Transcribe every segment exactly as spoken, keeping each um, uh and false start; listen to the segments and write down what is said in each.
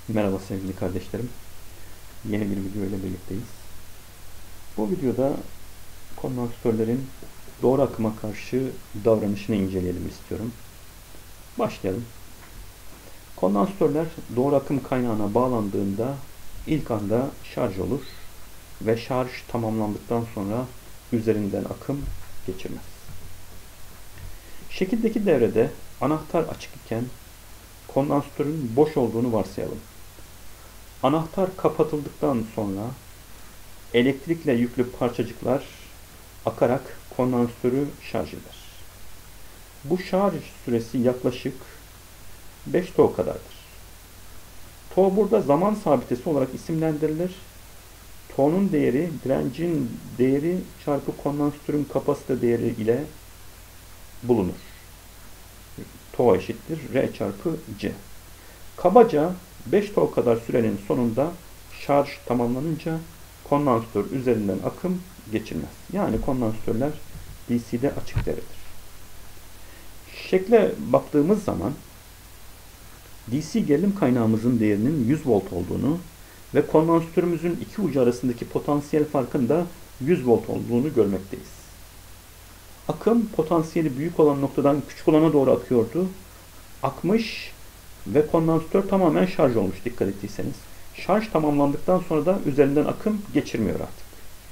Merhaba sevgili kardeşlerim. Yeni bir video ile birlikteyiz. Bu videoda kondansatörlerin doğru akıma karşı davranışını inceleyelim istiyorum. Başlayalım. Kondansatörler doğru akım kaynağına bağlandığında ilk anda şarj olur ve şarj tamamlandıktan sonra üzerinden akım geçirmez. Şekildeki devrede anahtar açık iken kondansatörün boş olduğunu varsayalım. Anahtar kapatıldıktan sonra elektrikle yüklü parçacıklar akarak kondansatörü şarj eder. Bu şarj süresi yaklaşık beş T kadardır. T burada zaman sabitesi olarak isimlendirilir. T'nun değeri direncin değeri çarpı kondansatörün kapasite değeri ile bulunur. T eşittir R çarpı C. Kabaca beş T kadar sürenin sonunda şarj tamamlanınca kondansatör üzerinden akım geçirmez. Yani kondansatörler D C'de açık devredir. Şekle baktığımız zaman D C gerilim kaynağımızın değerinin yüz volt olduğunu ve kondansatörümüzün iki ucu arasındaki potansiyel farkın da yüz volt olduğunu görmekteyiz. Akım potansiyeli büyük olan noktadan küçük olana doğru akıyordu. Akmış ve kondansatör tamamen şarj olmuş dikkat ettiyseniz. Şarj tamamlandıktan sonra da üzerinden akım geçirmiyor artık.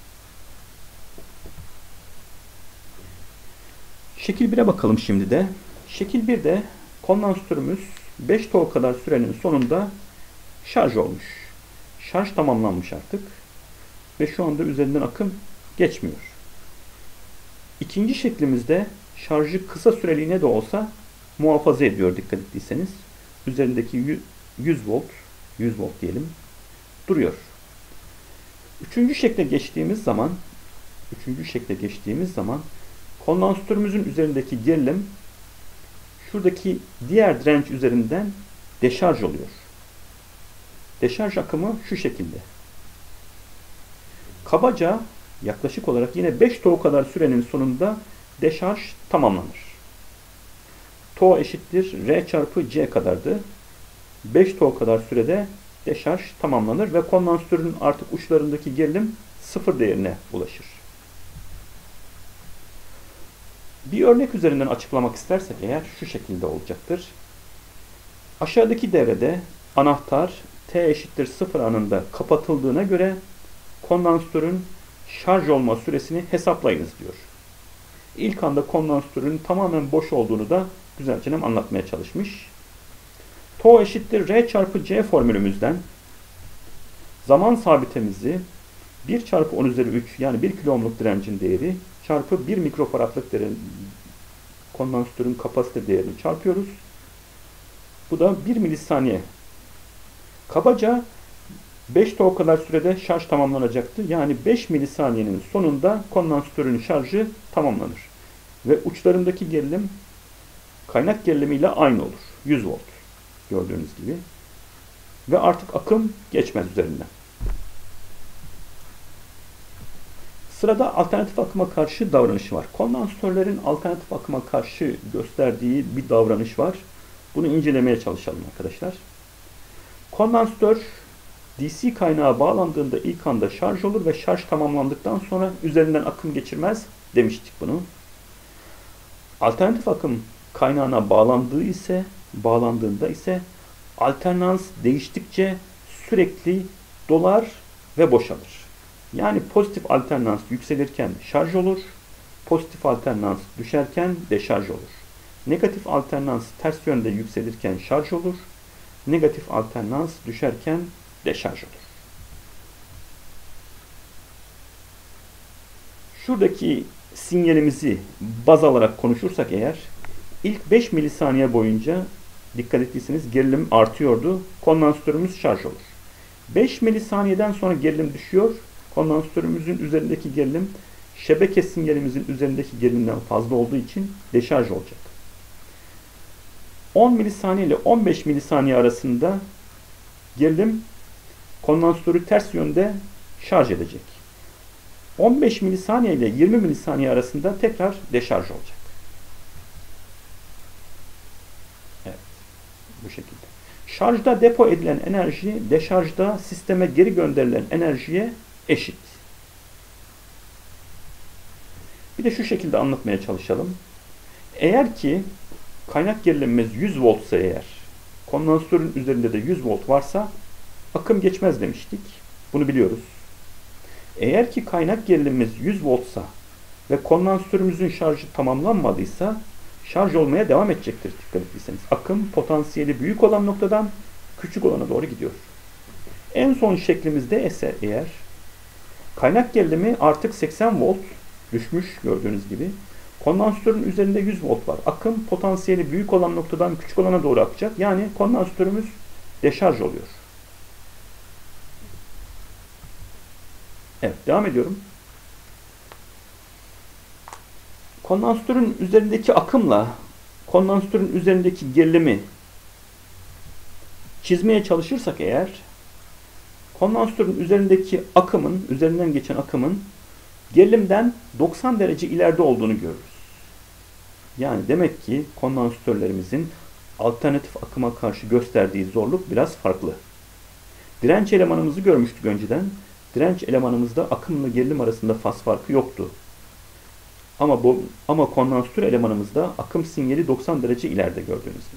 Şekil bire bakalım şimdi de. Şekil birde kondansatörümüz beş T kadar sürenin sonunda şarj olmuş. Şarj tamamlanmış artık. Ve şu anda üzerinden akım geçmiyor. İkinci şeklimizde şarjı kısa süreliğine de olsa muhafaza ediyor dikkat ettiyseniz. Üzerindeki yüz volt, yüz volt diyelim, duruyor. Üçüncü şekle geçtiğimiz zaman, üçüncü şekle geçtiğimiz zaman kondansatörümüzün üzerindeki gerilim şuradaki diğer direnç üzerinden deşarj oluyor. Deşarj akımı şu şekilde. Kabaca yaklaşık olarak yine beş T kadar sürenin sonunda deşarj tamamlanır. T eşittir R çarpı C kadardı. beş T kadar sürede deşarj tamamlanır ve kondansatörün artık uçlarındaki gerilim sıfır değerine ulaşır. Bir örnek üzerinden açıklamak istersek eğer şu şekilde olacaktır. Aşağıdaki devrede anahtar T eşittir sıfır anında kapatıldığına göre kondansatörün şarj olma süresini hesaplayınız diyor. İlk anda kondansatörün tamamen boş olduğunu da güzelce anlatmaya çalışmış. T eşittir R çarpı C formülümüzden zaman sabitemizi bir çarpı on üzeri üç yani bir kilo ohmluk direncin değeri çarpı bir mikrofaradlık değerin, kondansatörün kapasite değerini çarpıyoruz. Bu da bir milisaniye. Kabaca beş T kadar sürede şarj tamamlanacaktı. Yani beş milisaniyenin sonunda kondansatörün şarjı tamamlanır. Ve uçlarındaki gerilim kaynak gerilimiyle aynı olur. yüz volt. Gördüğünüz gibi. Ve artık akım geçmez üzerinden. Sırada alternatif akıma karşı davranışı var. Kondansatörlerin alternatif akıma karşı gösterdiği bir davranış var. Bunu incelemeye çalışalım arkadaşlar. Kondansatör D C kaynağı bağlandığında ilk anda şarj olur ve şarj tamamlandıktan sonra üzerinden akım geçirmez demiştik bunu. Alternatif akım kaynağına bağlandığı ise bağlandığında ise alternans değiştikçe sürekli dolar ve boşalır. Yani pozitif alternans yükselirken şarj olur, pozitif alternans düşerken deşarj olur. Negatif alternans ters yönde yükselirken şarj olur, negatif alternans düşerken deşarj olur. Şuradaki sinyalimizi baz alarak konuşursak eğer ilk beş milisaniye boyunca dikkat ettiyseniz gerilim artıyordu. Kondansatörümüz şarj olur. beş milisaniyeden sonra gerilim düşüyor. Kondansatörümüzün üzerindeki gerilim şebeke sinyalimizin üzerindeki gerilimden fazla olduğu için deşarj olacak. on milisaniye ile on beş milisaniye arasında gerilim kondansatörü ters yönde şarj edecek. on beş milisaniye ile yirmi milisaniye arasında tekrar deşarj olacak. Evet. Bu şekilde. Şarjda depo edilen enerji deşarjda sisteme geri gönderilen enerjiye eşit. Bir de şu şekilde anlatmaya çalışalım. Eğer ki kaynak gerilimimiz yüz voltsa eğer, kondansatörün üzerinde de yüz volt varsa akım geçmez demiştik. Bunu biliyoruz. Eğer ki kaynak gerilimimiz yüz voltsa ve kondansatörümüzün şarjı tamamlanmadıysa şarj olmaya devam edecektir dikkat ettiyseniz. Akım potansiyeli büyük olan noktadan küçük olana doğru gidiyor. En son şeklimizde ise eğer kaynak gerilimi artık seksen volt düşmüş gördüğünüz gibi. Kondansatörün üzerinde yüz volt var. Akım potansiyeli büyük olan noktadan küçük olana doğru akacak. Yani kondansatörümüz deşarj oluyor. Evet, devam ediyorum. Kondansatörün üzerindeki akımla kondansatörün üzerindeki gerilimi çizmeye çalışırsak eğer, kondansatörün üzerindeki akımın, üzerinden geçen akımın gerilimden doksan derece ileride olduğunu görürüz. Yani demek ki kondansatörlerimizin alternatif akıma karşı gösterdiği zorluk biraz farklı. Direnç elemanımızı görmüştük önceden. Direnç elemanımızda akımla gerilim arasında faz farkı yoktu. Ama bu ama kondansatör elemanımızda akım sinyali doksan derece ileride gördüğünüz gibi.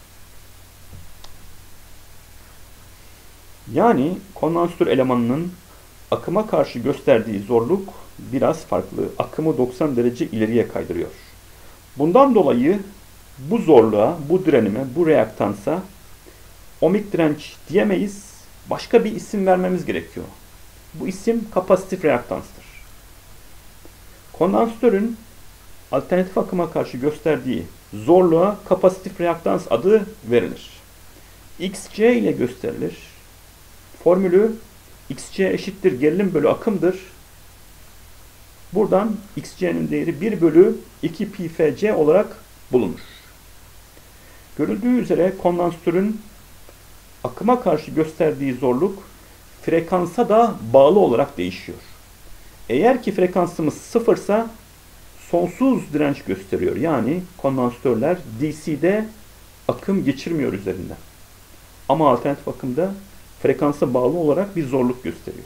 Yani kondansatör elemanının akıma karşı gösterdiği zorluk biraz farklı. Akımı doksan derece ileriye kaydırıyor. Bundan dolayı bu zorluğa, bu direnime, bu reaktansa ohmik direnç diyemeyiz. Başka bir isim vermemiz gerekiyor. Bu isim kapasitif reaktanstır. Kondansatörün alternatif akıma karşı gösterdiği zorluğa kapasitif reaktans adı verilir. Xc ile gösterilir. Formülü Xc eşittir gerilim bölü akımdır. Buradan Xc'nin değeri bir bölü iki pi F C olarak bulunur. Görüldüğü üzere kondansatörün akıma karşı gösterdiği zorluk frekansa da bağlı olarak değişiyor. Eğer ki frekansımız sıfırsa sonsuz direnç gösteriyor. Yani kondansatörler D C'de akım geçirmiyor üzerinden. Ama alternatif akımda frekansa bağlı olarak bir zorluk gösteriyor.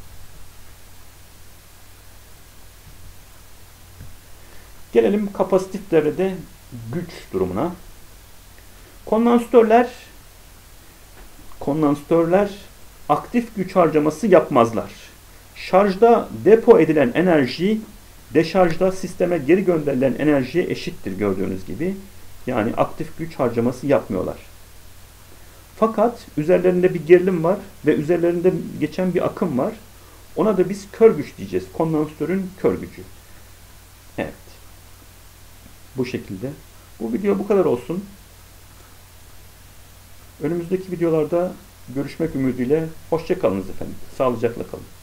Gelelim kapasitif devrede güç durumuna. Kondansatörler kondansatörler aktif güç harcaması yapmazlar. Şarjda depo edilen enerji deşarjda sisteme geri gönderilen enerjiye eşittir gördüğünüz gibi. Yani aktif güç harcaması yapmıyorlar. Fakat üzerlerinde bir gerilim var ve üzerlerinde geçen bir akım var. Ona da biz kör güç diyeceğiz. Kondansatörün kör gücü. Evet. Bu şekilde. Bu video bu kadar olsun. Önümüzdeki videolarda görüşmek ümidiyle hoşça kalınız efendim. Sağlıcakla kalın.